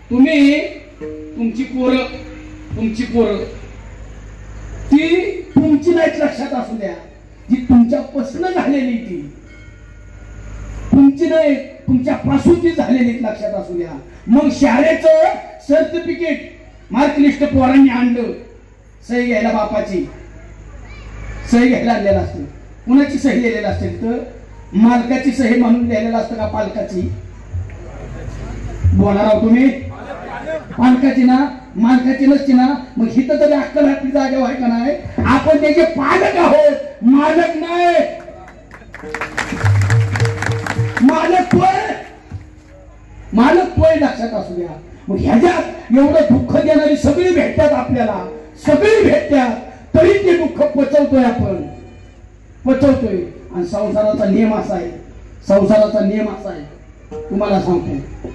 तुम्ही तुमची पोरं ती तुमची नाही लक्षात असू द्या, जी तुमच्यापासून झालेली ती तुमची नाही, तुमच्यापासून ती झालेली लक्षात असू द्या. मग शाळेचं सर्टिफिकेट मार्कलिस्ट पोरांनी आणलं, सही घ्यायला बापाची सही घ्यायला आणलेला असते. कुणाची सही लिहिलेली असते तर मालकाची सही म्हणून लिहिलेलं असतं का पालकाची? बोला राव तुम्ही, पालकाची ना, मालकाची नसती ना. मग हिथं तरी अक्कल आपली जागा आहे का नाही? आपण त्याचे पालक आहोत, मालक नाही. मालक पोय लक्षात असू द्या. मग ह्याच्यात एवढं दुःख देणारी सगळी भेटतात आपल्याला, सगळी भेटतात, तरी ते दुःख पचवतोय आपण, पचवतोय. आणि संसाराचा नियम असा आहे, संसाराचा नियम असा आहे, तुम्हाला सांगतो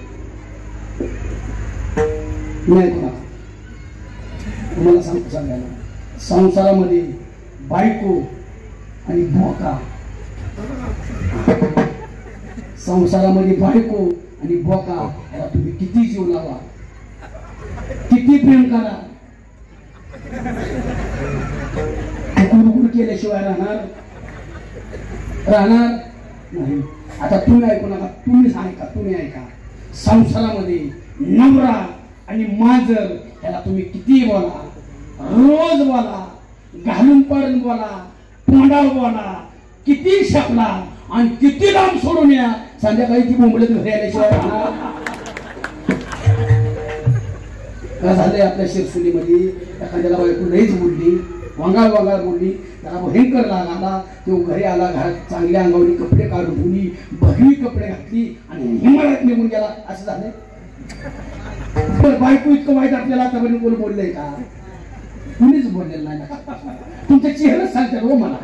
नाही तुम्हाला सांगतो सगळ्यांना. संसारामध्ये बायको आणि भोका, संसारामध्ये बायको आणि भोका, याला तुम्ही किती जीव लावा, किती प्रेम करा, गुरगुर केल्याशिवाय राहणार नाही. आता तुम्ही ऐकू नका, तुम्ही ऐका. संसारामध्ये नवरा आणि मांजर याला तुम्ही किती बोला, रोज बोला, घालून पाडून बोला, तोंडावर बोला, किती शकला आणि किती लांब सोडून या, संध्याकाळी ती बोंबलत घरी आल्याशिवाय काय झालंय आपल्या शिरसुलीमध्ये. एखाद्याला बायको लईच बोलली, वंगाळ बोलली, त्याला भयंकर लागला. तो घरी आला, घरात चांगल्या अंगावरी कपडे काढून ठेवली, भगवी कपडे घातली आणि हिमालयात निघून गेला. असं झालंय. बायको इतकं वाईट आपल्याला आतापर्यंत कोण बोललंय का? कुणीच बोललेलं नाही. तुमचे चेहरेच सांगतात हो मला.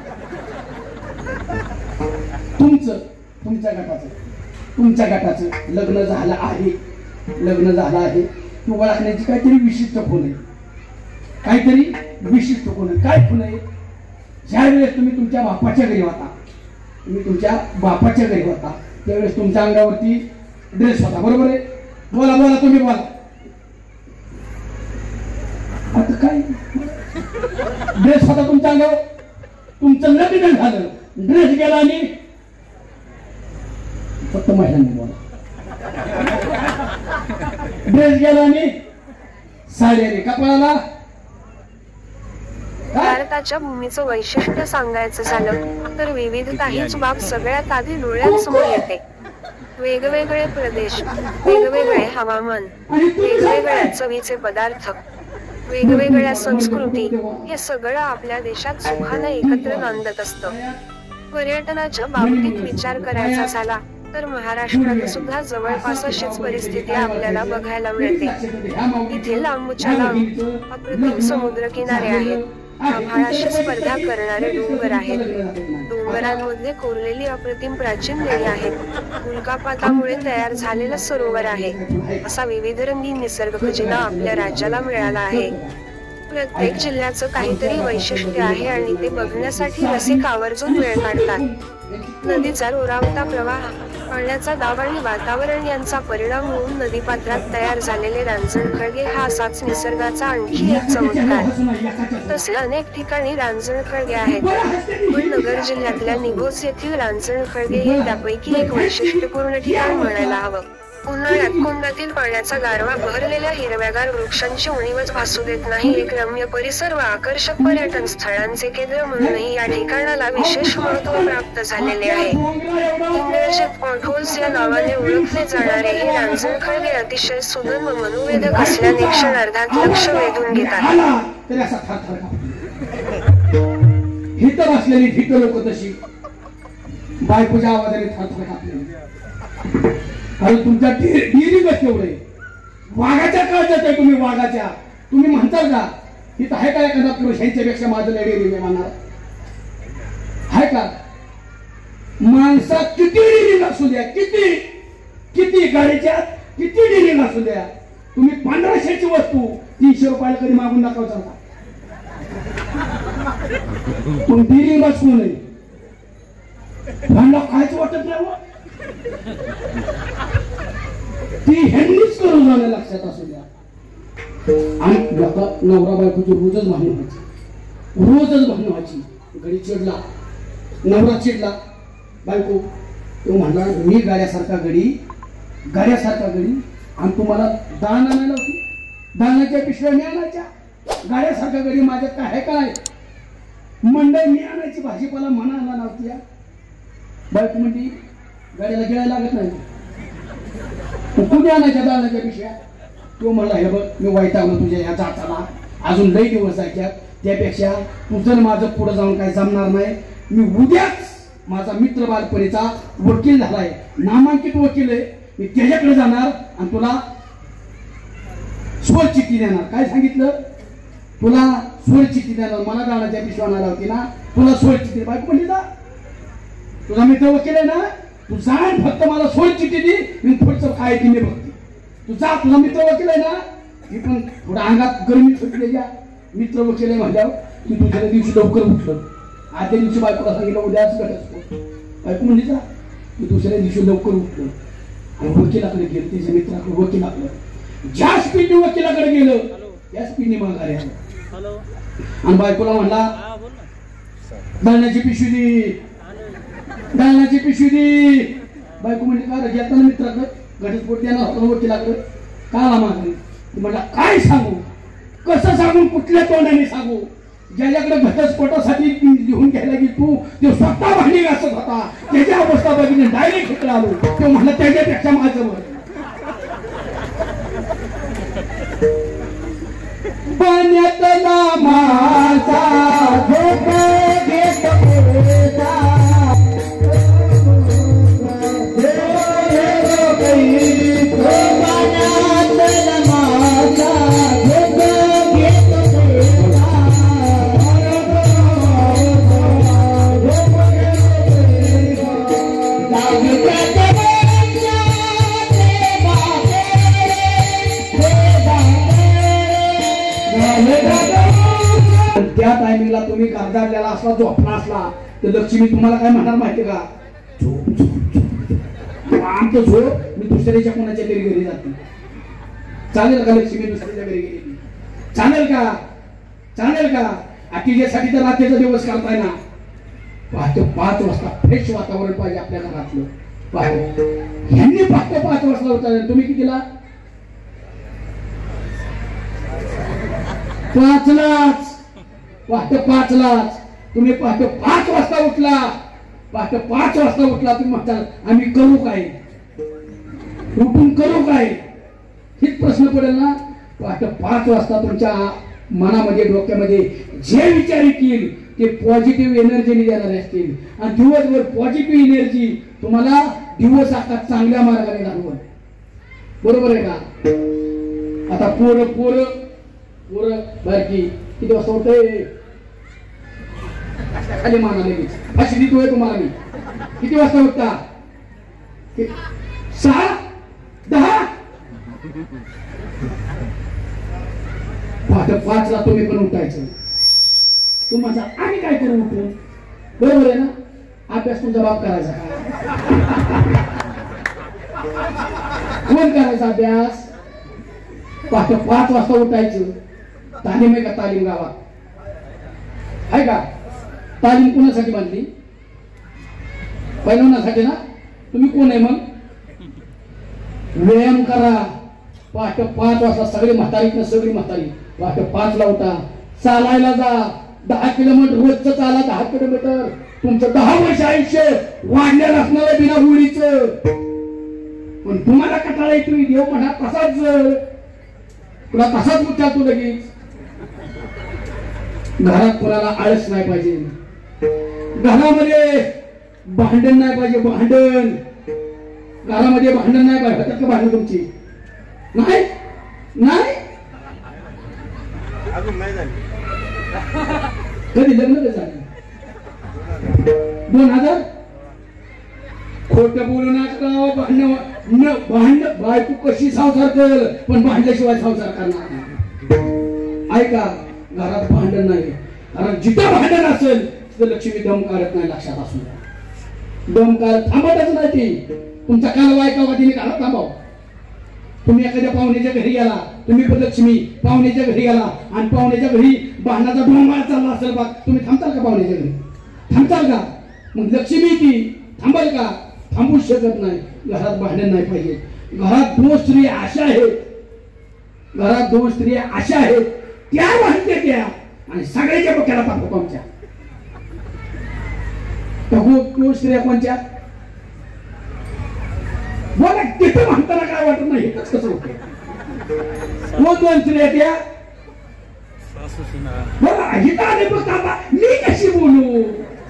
तुमच्या गटाचं लग्न झालं आहे, तू ओळखण्याची काहीतरी विशिष्ट खूण आहे, काहीतरी विशिष्ट खूण आहे. काय खूण आहे? ज्या वेळेस तुम्ही तुमच्या बापाच्या घरी होता, त्यावेळेस तुमच्या अंगावरती ड्रेस होता, बरोबर आहे? बोला तुम्ही बोला. आता काय ड्रेस होता तुमच्या अंगावर? तुमचं लग्न झालं, ड्रेस गेला आणि फक्त महिलांनी बोला. ड्रेस गेला आणि साडी आली कपाळाला. भारताच्या भूमीचं वैशिष्ट्य सांगायचं झालं तर विविधता हीच बाब सगळ्यात आधी डोळ्यांसमोर येते. वेगवेगळे प्रदेश, वेगवेगळे हवामान, वेगवेगळ्या चवीचे पदार्थ, वेगवेगळ्या संस्कृती, हे सगळं आपल्या देशात सुखानं एकत्र नांदत असतं. पर्यटनाच्या बाबतीत विचार करायचा झाला तर महाराष्ट्रात सुद्धा जवळपास अशीच परिस्थिती आपल्याला बघायला मिळते. इथे लांबच्या लांब अप्रतिम समुद्रकिनारे आहेत, आभाळाशी स्पर्धा करणारे डोंगर आहेत, डोंगरांमध्ये कोरलेली अप्रतिम प्राचीन लेणी आहेत, उल्कापातामुळे तयार झालेलं सरोवर आहे. असा विविधरंगी निसर्ग खजिना आपल्या राज्याला मिळाला आहे. प्रत्येक जिल्ह्याचं काहीतरी वैशिष्ट्य आहे आणि ते बघण्यासाठी रसिक आवर्जून वेळ काढतात. नदीचा रोरावता प्रवाह, पाण्याचा दाब आणि वातावरण यांचा परिणाम होऊन नदीपात्रात तयार झालेले रांजणखळगे हा असाच निसर्गाचा आणखी एक चमत्कार. तसे अनेक ठिकाणी रांजणखळगे आहेत, पण नगर जिल्ह्यातल्या निघोज येथील रांजणखळगे हे त्यापैकी एक वैशिष्ट्यपूर्ण ठिकाण म्हणायला हवं. उन्हाळ्यात कुंडातील पाण्याचा गारवा बहरलेल्या हिरव्यागार वृक्षांची उणीवच भासू देत नाही. एक रम्य परिसर व आकर्षक पर्यटन स्थळांचे केंद्र म्हणूनही या ठिकाणाला विशेष महत्त्व प्राप्त झालेले आहे. इंग्रजीत पॉटहोल्स या नावाने ओळखले जाणारे हे रांजणखळगे अतिशय सुंदर व मनोवेधक असल्याने क्षणार्धात लक्ष वेधून घेतात. लोक तशी बायकोच्या आवाजाने थरथर कापले. अरे तुमच्या डिरी कशी एवढे वाघाच्या काळजात आहे तुम्ही, वाघाच्या. तुम्ही म्हणताल का तिथं आहे का एखादा पुरुष ह्यांच्यापेक्षा माझं डेअरी म्हणणार आहे का? माणसात किती डिरिंग असू द्या, किती गाडीच्या किती डिरिंग असू द्या, तुम्ही 1500ची वस्तू 300 रुपयाला कधी मागून दाखवता का? पण डिरिंग असू नये, खायचं वाटत नाही. ती ह्यांनीच करून जाणं लक्षात असू द्या. आणि आता नवरा बायकोची रोजच भांडण व्हायची. गडी चिडला, नवरा चिडला, बायको तो म्हणला मी गाड्यासारखा गडी आणि तुम्हाला दाण आणायला होती, दाण्याच्या पिशव्या मी आणायच्या, गाड्यासारखा गडी माझ्यात काय मंडई मी आणायची, भाजीपाला म्हणा आणला नव्हती. बायको म्हणती गाड्याला गिळायला लागत नाही, कुठे आणायच्या दाण्याच्या पिशव्या. तो म्हणला हे बघ मी वैतागलो तुझ्या ह्या जाताना, अजून लई दिवस जायच्यात, त्यापेक्षा तुझं माझं पुढे जाऊन काय जमणार नाही. मी उद्याच माझा मित्र बालपणीचा वकील झालाय, नामांकित वकील आहे, मी त्याच्याकडे जाणार आणि तुला स्वर चिठ्ठी देणार. काय सांगितलं? तुला स्वर चिठ्ठी देणार. मला दाण्याच्या पिशव्या आणायला होती ना, तुला स्वर चिठ्ठी. बायको म्हणली जा, तुझा मित्र वकील आहे ना, तू जा फक्त मला स्वर चिठ्ठी दे, मी पुढचं काय ती मी बघते. तू जा, तुझा मित्र वकील आहे ना, मी पण थोडं अंगात गरमी सुटली. मित्र वकील आहे म्हणल्यावर तू दुसऱ्या दिवशी लवकर उठलं. आदल्या दिवशी बायकोला सांगितलं उद्याच घटस्फोट. बायको म्हणली जा, तू दुसऱ्या दिवशी लवकर उठलं आणि वकिलाकडे गेलं. त्याच्या मित्राकडे वकिलाकडे, ज्या स्पीडने वकिलाकडे गेलं त्या स्पीडने माघारी आलं. आणि बायकोला म्हणला दाण्याची पिशवी दे. बायको म्हणली का रे येताना मित्राकडे घटस्फोट देणार होता वकिलाकडे, का आला माघारी? म्हणला काय सांगू, कसं सांगून, कुठल्या तोंडाने सांगू? ज्याच्याकडे घटस्फोटासाठी लिहून घ्यायला की तू तो स्वतः भांडी घासत होता, त्याची अवस्था बघितली डायरेक्ट इकडे आलो. तो म्हणला त्याच्यापेक्षा माझं बरं. पाण्यातला माझा धोका घेत होता, त्या टायमिंगला तुम्ही गारदारलेला असला, झोपला असला तर लक्ष्मी तुम्हाला काय म्हणणार माहिती का? आमचं झोप मी दुसऱ्याच्या कोणाच्या घरी जाते. चालेल का लक्ष्मी दुसऱ्याच्या घरी गेली? चालेल का? तिच्यासाठी तर रात्रीचा दिवस करताय ना. पहाटे 5 वाजता फ्रेश वातावरण पाहिजे आपल्या घरातलं. ह्यांनी पहाटे 5 वाजता होता, तुम्ही कितीला? 5लाच. पहाटे 5लाच तुम्ही पहाटे 5 वाजता उठला. तुम्ही म्हणता आम्ही करू काय, उठून करू काय? हेच प्रश्न पडेल ना. पहाटे 5 वाजता तुमच्या मनामध्ये, डोक्यामध्ये जे विचार येतील ते पॉझिटिव्ह एनर्जीने देणारे असतील आणि दिवसभर पॉझिटिव्ह एनर्जी तुम्हाला दिवस आता चांगल्या मार्गाने घालवल. बरोबर आहे का? आता पोरं बारकी किती वाजता उठते? खाली माना लगेच अशी देतोय तुम्हाला मी. किती वाजता उठता? 6, 10. पहाटे 5ला तुम्ही पण उठायचं. तुम्हाला आम्ही काय करू उठून? बरोबर आहे ना? अभ्यास तुमचा बाप करायचा का? कोण करायचा अभ्यास? पहाटे 5 वाजता उठायचं. तालीम आहे का? तालीम गावात आहे का? तालीम कुणासाठी बांधली? पैलवानासाठी ना. तुम्ही कोण आहे मग? व्यायाम करा. पहाटे 5 वाजता सगळी म्हातारी पहाटे 5ला उठा. चालायला जा. 10 किलोमीटर रोजचं चाला. 10 किलोमीटर. तुमचं 10 वर्ष आयुष्य वाढलेलं असणार बिना उडीचं. पण तुम्हाला कटाळा येतो. देव म्हणा तसाच तुला तसाच उच्चार तू लगेच. घरात कोणाला आळस नाही पाहिजे. घरामध्ये भांडण नाही पाहिजे. घरामध्ये भांडण नाही पाहिजे. होतात का भांडण तुमची? नाही कधी लग्न कधी झालं? 2000. खोटं बोलू नका. भांडण बायको कशी संसार कर, पण भांडल्याशिवाय संसार करणार नाही. ऐका, घरात भांडण नाही. कारण जिथं भांडण असेल तिथं लक्ष्मी दम काढत नाही. लक्षात असू द्या. दम काढत थांबतच नाही. ती तुमचा काल ऐकावा तिने घरात थांबाव. तुम्ही एखाद्या पाहुण्याच्या घरी गेला, तुम्ही पण लक्ष्मी पाहुण्याच्या घरी गेला आणि पाहुण्याच्या घरी भांडणाचा डोंगर चालला असेल बघ, तुम्ही थांबताल का पाहुण्याच्या घरी? थांबताल का? मग लक्ष्मी ती थांबल का? थांबू शकत नाही. घरात भांडण नाही पाहिजे. घरात दोन स्त्रिया अशा आहेत, घरात दोन स्त्रिया अशा आहेत, त्या भांडते त्या आणि सगळ्याच्या डोक्याला पाठवतो आमच्या. दोन स्त्रिया कोणत्या? बोला, तिथं म्हणताना काय वाटत नाही, हेच कसं होतं? दोन स्त्रिया त्या बोला, हिता आले बघ आता मी कशी बोलू?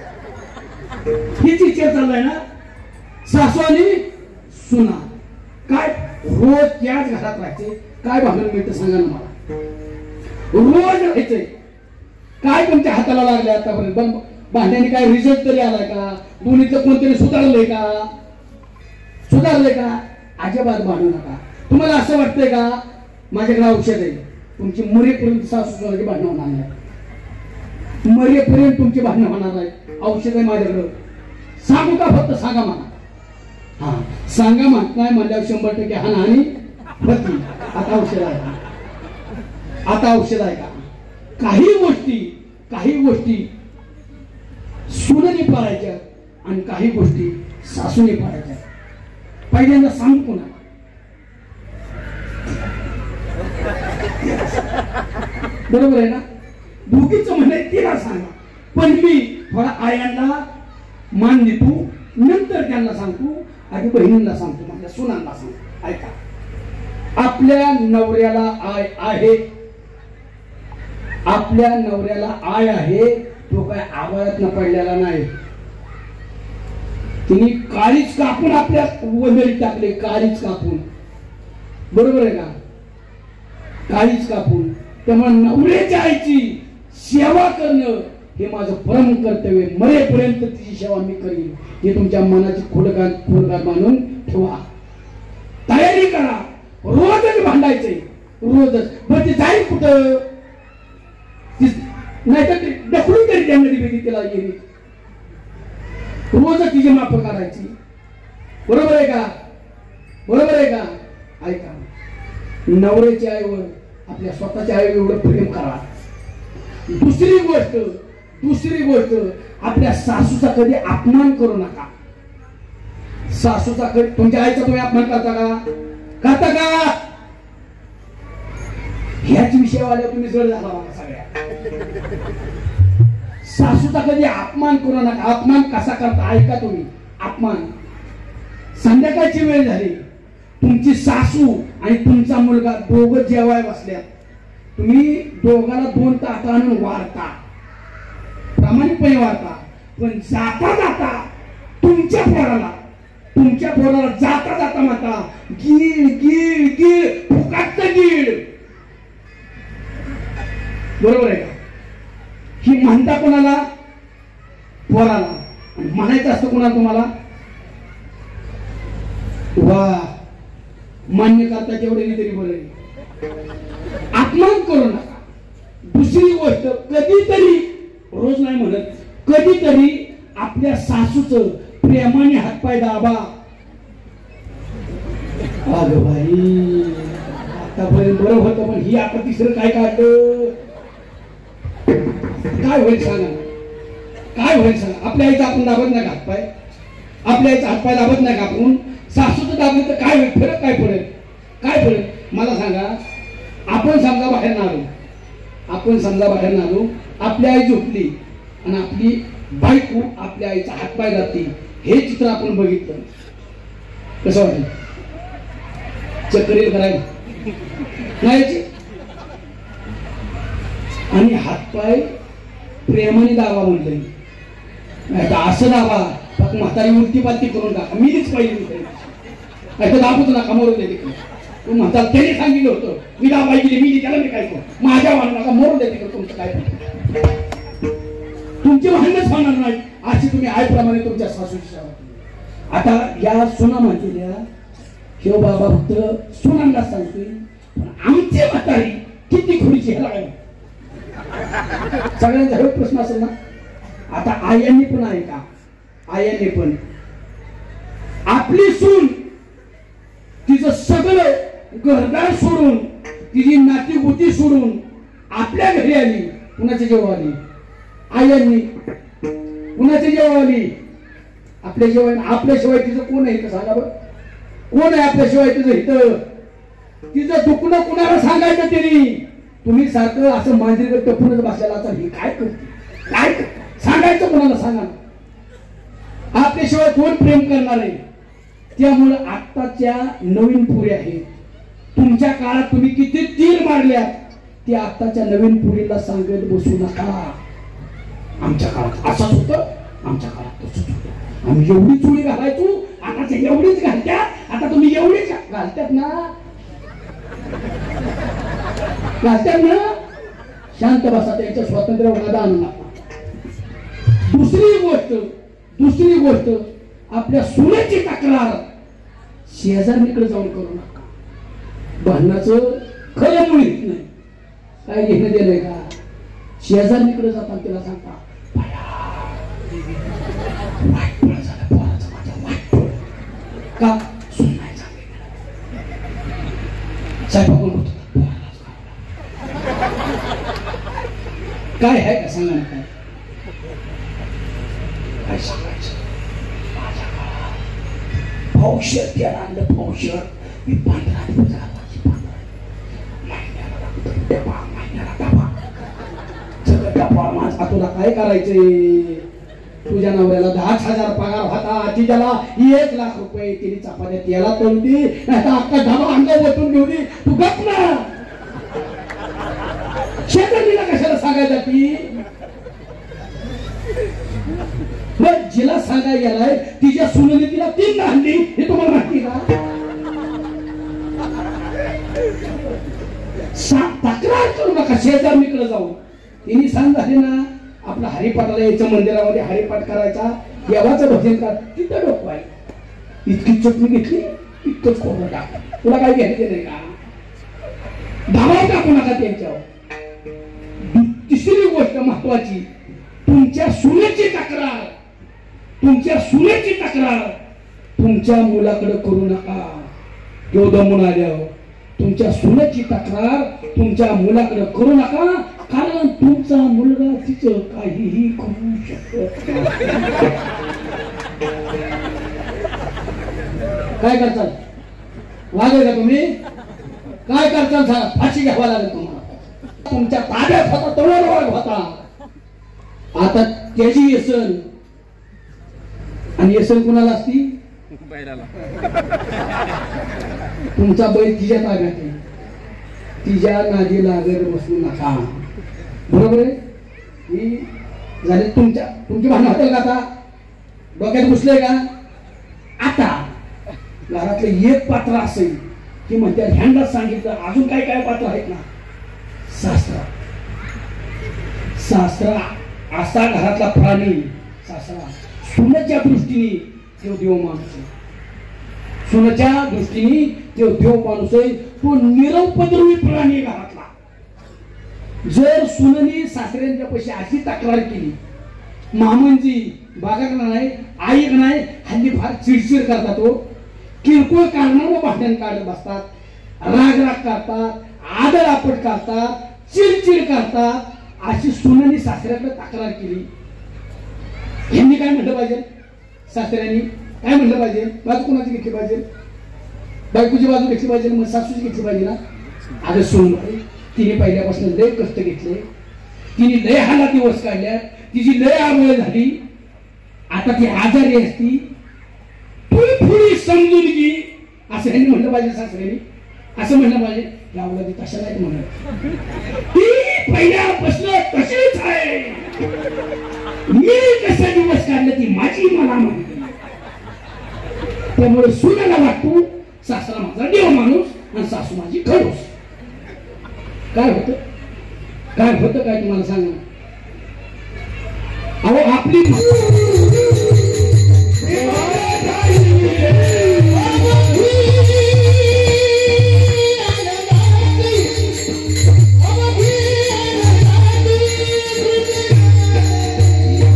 हिची चर्चा चाललाय ना, सासू आणि सुना. काय रोज त्याच घरात राहायचे, काय भांडण मिळतं सांगा ना मला? रोज राहायचंय. काय तुमच्या हाताला लागले आतापर्यंत? भांड्याने काय रिझल्ट तरी आलाय का? दोन्हीचं कोणतरी सुधारलंय का? सुधारलंय का? अजिबात भांडू नका. तुम्हाला असं वाटतंय का माझ्याकडे औषध आहे, तुमची मरेपर्यंत सासू सुनाची भांडणं होणार नाही, मरेपर्यंत तुमची भांडणं होणार नाही. औषध आहे माझ्याकडं. सांगू का? फक्त सांगा मला. हा सांगा म्हणत नाही म्हणल्यावर 100% हानी होती. आता औषध आहे का? आता औषध आहे का? काही गोष्टी सुनेने पाळायच्या आणि काही गोष्टी सासूने पाळायच्या. पहिल्यांदा सांगू ना, बरोबर आहे ना? दोघीचं म्हणणं तिला सांगा, पण मी थोडा आयांना मान देतो, नंतर त्यांना सांगतो, आधी बहिणींना सांगतो, माझ्या सुनांना सांगतो. ऐका, आपल्या नवऱ्याला आय आहे, आपल्या नवऱ्याला आय आहे. तो काय आवाजात न पडलेला नाही. तिने काळीच कापून आपल्या वंदरीत टाकले, काळीच कापून. बरोबर आहे का? काळीच कापून. त्यामुळे नवऱ्याच्या आईची सेवा करणं हे माझं परम कर्तव्य. मरेपर्यंत तिची सेवा मी करीन. हे तुमच्या मनाची खोडगार मानून ठेवा. तयारी करा. रोजच भांडायचंय, रोजच. पण ती जाईल कुठं? नाही तर ढकलून तरी त्यामध्ये तिला येईल. रोज तिची माफ करायची. बरोबर आहे का? बरोबर आहे का? ऐका, नवऱ्याच्या आईवर आपल्या स्वतःच्या आईवर एवढं प्रेम करा. दुसरी गोष्ट आपल्या सासूचा कधी अपमान करू नका. सासूचा कधी, तुमच्या आईचा तुम्ही अपमान करता का? ह्याच विषयावाल्या तुम्ही जड झाला बघा सगळ्या. सासूचा कधी अपमान करू नका. अपमान कसा करता ऐका तुम्ही. अपमान, संध्याकाळची वेळ झाली, तुमची सासू आणि तुमचा मुलगा दोघं जेवाय बसल्यात. तुम्ही दोघाला 2 ताट आणून वाढता, प्रामाणिकपणे वाढता. पण जाता तुमच्या पोराला जाता म्हणता गिळ फुकाटचं गिळ. बरोबर आहे का? ही म्हणता कोणाला? पोराला. म्हणायचं असतं कोणाला तुम्हाला? वा, मान्य करता तेवढे तरी बरं आहे. अपमान करू नका. दुसरी गोष्ट, कधीतरी, रोज नाही म्हणत, कधीतरी आपल्या सासूचं प्रेमाने हातपाय दाबा. अगं बाई, आतापर्यंत बरं होतं, पण ही आता तिसरं काय काढलं? काय होईल सांगा? काय होईल सांगा? आपल्या आईचा आपण दाबत नाही का हातपाय? आपल्या आईचा हातपाय दाबत नाही का आपण? सासूचं दाबलं तर काय होईल? फरक काय पडेल? काय पडेल मला सांगा? आपण समजा बाहेर ना आलो, आपली आई झोपली आणि आपली बायको आपल्या आईचा हातपाय दाबती. हे चित्र आपण बघितलं, कसं वाटेल? चक्कर करायला नाही. आणि हातपाय प्रेमाने दाबा म्हणलं, नाही असं दाबा फक्त म्हातारी उलटी पालती करून टाका. मीच पाहिजे नाही तर दाबूच नका, मोरून दे तिकडे. तू म्हणता त्याने सांगितलं होतं मी दाबाई गेली, मी त्याला मी काय करू? माझ्या वाहन नका, मोरून दे तिकडे. तुमचं काय तुमची भांडणच होणार नाही. अशी तुम्ही आईप्रमाणे तुमच्या सासूची सेवा केली. आता या सुना म्हणतेल्या शिव बाबा फक्त सुनांना सांगतोय, पण आमची म्हातारी किती खुडीची ह्याला काय? सगळ्यांचा हा प्रश्न असेल ना. आता आयांनी पण आहे का? आयांनी पण आपली सून तिचं सगळं घरदार सोडून तिची नाती गोती सोडून आपल्या घरी आली. कुणाच्या जेव्हा आली? आयांनी. कुणाच्या जेव्हा आली? आपल्या जेव्हा. आपल्याशिवाय तिचं कोण आहे? सांगा बरं, कोण आहे आपल्याशिवाय तिचं इथं? तिचं दुखणं कुणाला सांगायचं तरी? तुम्ही सारखं असं मांजरीकडे टपूनच बसायला आता ही काय करते? काय सांगायचं कोणाला? सांगा. आपल्याशिवाय कोण प्रेम करणार आहे? त्यामुळे आत्ताच्या नवीन पुरी आहेत. तुमच्या काळात तुम्ही किती तीर मारल्यात ते आत्ताच्या नवीन पुरीला सांगत बसू नका. आमच्या काळात असंच होतं, आमच्या काळात तसंच होतं. आम्ही एवढी चुडी घालायचो, आता एवढीच घालत्या. आता तुम्ही एवढीच घालत्यात ना? घालत्यात ना? शांत बसा. त्याच्या स्वातंत्र्य होण्याचा आणू नका. दुसरी गोष्ट आपल्या सुनेची तक्रार शेजारणीकडे जाऊन करू नका. भांडणाचं खरं मुळे नाही. काय घेणं दिलंय का? शेजारणीकडे जाता तिला सांगता वाईट पळ झालं पोराचं माझ्या, वाईट पळ का? सुन नाही चांगली साहेब काय आहे का? सांगा ना. काय सांगायचं? माझ्या काळात पावशेर तेल आणलं, पावशेर. मी 15 दिवस घालायची. 15 महिन्याला डबा सगळं डबा माझा. तुला काय करायचंय? तुझ्या नवऱ्याला 10,000 पगार होता, तिच्याला 1 लाख रुपये. तिने चपात्या तेला तळून दे, नाही अख्खा डबा अंगावर वटून घेऊ दे. तू गप ना. शेजारीला कशाला सांगायचं? ती मग जिला सांगायला गेलाय तिच्या सुनेने तिला 3 आणली. हे तुम्हाला माहिती का? तक्रार करू नका शेजारणीकडे जाऊन. तिने सांग झाले ना, आपला हरिपाठाला यायचं, मंदिरामध्ये हरिपाठ करायचा, देवाचं भजन कर. तिथं डोकं आहे. इतकी चटणी घेतली, इतकंच खोबरं टाक. तुला काय घ्यायचं नाही का? धावा टाकू नका त्यांच्यावर. तिसरी गोष्ट महत्वाची, तुमच्या सुनेची तक्रार तुमच्या मुलाकडे करू नका. तो दमून आल्यावर तुमच्या सुनेची तक्रार तुमच्या मुलाकडे करू नका. कारण तुमचा मुलगा तिचं काहीही करू शकत. काय करताल? वागेल का तुम्ही? काय करताल? फाशी घ्यावा लागेल तुम्हाला. तुमच्या ताब्यात होता, तळवार होता. आता त्याची येसन. आणि येसन कुणाला असती? तुमचा बैल तिच्या ताब्यात आहे. तिच्या नादी लागत बसू नका. बरोबर आहे? ही झाली तुमची भांडण होतील का? आता डोक्यात घुसले का? आता घरातले एक पात्र असेल की म्हणते ह्यांनाच सांगितलं. अजून काय काय पात्र आहेत ना? सासरा असा घरातला प्राणी. सासरा सुनेच्या दृष्टीने तो देव माणूस आहे. सुनेच्या दृष्टीने तो देव माणूस आहे. तो निरपद्रवी प्राणी घरातला. जर सुनेने सासऱ्यांच्या पैसे अशी तक्रार केली, मामांची बागा नाही, आई नाही, हल्ली फार चिडचिड करतात. तो किरकोळ कारणानं भांडण काढत बसतात, राग करतात, आदर आपट करतात, चिडचिड करतात. अशी सुनेने सासऱ्याकडे तक्रार केली. यांनी काय म्हटलं पाहिजे? सासऱ्यांनी काय म्हटलं पाहिजे? बाजू कोणाची घेतली पाहिजे? बायकोची बाजू घेतली पाहिजे, मग सासूची घेतली पाहिजे ना. अगं सोन तिने पहिल्यापासून लय कष्ट घेतले, तिने लय हाला दिवस काढल्या, तिची लय आंघोळ झाली. आता ती आजारी असती, तू थोडी समजून घे असं ह्यांनी म्हटलं पाहिजे. सासऱ्यांनी असं म्हटलं पाहिजे. लावला ती तशा नाही म्हणत. ती पहिल्यापासून तशीच आहे. मी कसा दिवस काढले ती माझी मला माहिती. त्यामुळे सुनेला वाटतो सासरा माझा देव माणूस आणि सासू माझी खडूस. काय होतं काय तुम्हाला सांगा. अहो आपली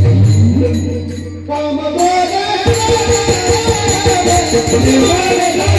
Come on,